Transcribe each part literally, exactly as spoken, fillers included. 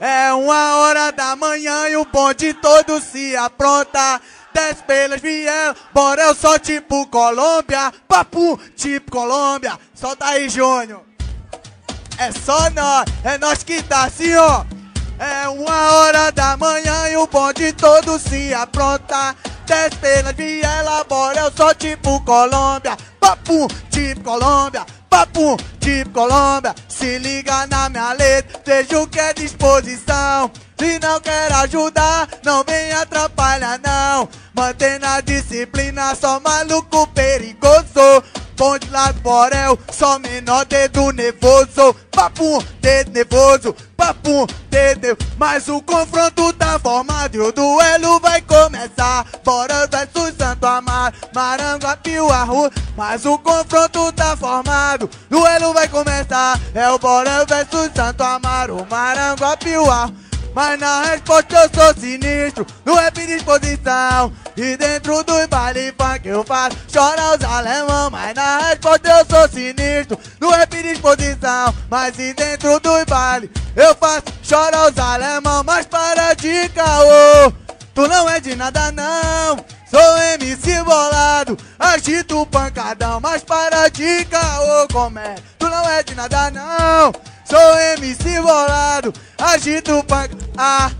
É uma hora da manhã e o bonde todo se apronta. Desce pelas vielas, Borel só tipo Colômbia. Papo tipo Colômbia. Solta aí, Júnior. É só nós, é nós que tá assim, ó. É uma hora da manhã e o bonde todo se apronta. Desce pelas vielas, Borel só tipo Colômbia. Papo tipo Colômbia. Papo tipo Colômbia. Se liga na minha letra, veja o que é disposição. Se não quer ajudar, não vem atrapalhar não. Mantém a disciplina, só maluco perigoso. Bonde lá do Borel, só menor dedo nervoso. Papo, dedo nervoso, papo, dedo. Mas o confronto tá formado e o duelo vai começar. Borel versus Santo Amaro, Maranguape, Arru. Mas o confronto tá formado, duelo vai começar. É o Borel versus Santo Amaro, Maranguape, Arru. Mas na resposta eu sou sinistro, no rap de exposição. E dentro do baile funk eu faço chorar os alemão. Mas na resposta eu sou sinistro, no rap de exposição. Mas e dentro do baile eu faço chorar os alemão. Mas para de caô, tu não é de nada não. Sou M C bolado, agito o pancadão. Mas para de caô, como é? Tu não é de nada não. Sou M C bolado, agito o pancadão. Ah,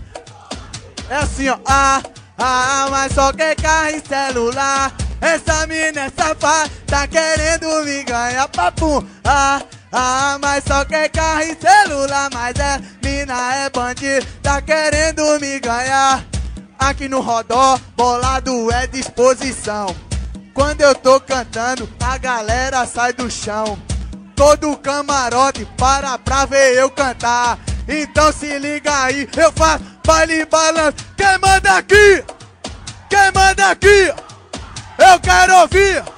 é assim ó, ah, ah, mas só quer carro e celular. Essa mina é safada, tá querendo me ganhar, papo. Ah, ah, mas só quer carro e celular. Mas é, mina é bandido, tá querendo me ganhar. Aqui no Rodó, bolado é disposição. Quando eu tô cantando, a galera sai do chão. Todo camarote para pra ver eu cantar. Então se liga aí, eu faço baile balanço. Quem manda aqui? Quem manda aqui? Eu quero ouvir.